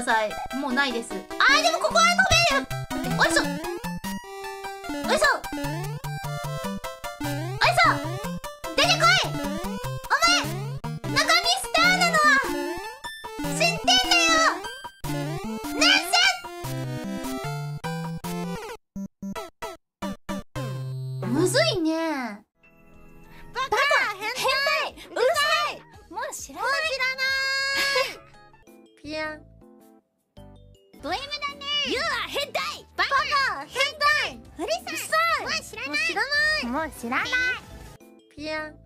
さい。もうないです。でもここは飛べる。おいしょおいしょおいしょ、出てこい。お前中身スターなのは知ってんだよ。なんせむずいね。 バカ変態うるさい。もう知らないピアンド M だね。ユウは変態バカ変態うるさい。もう知らない。もう知らない。ピアン